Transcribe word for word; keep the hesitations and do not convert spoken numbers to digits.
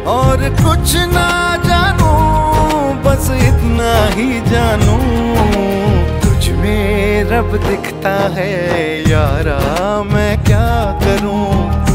और कुछ ना जानू, बस इतना ही जानू, तुझ में रब दिखता है यारा, मैं क्या करूं।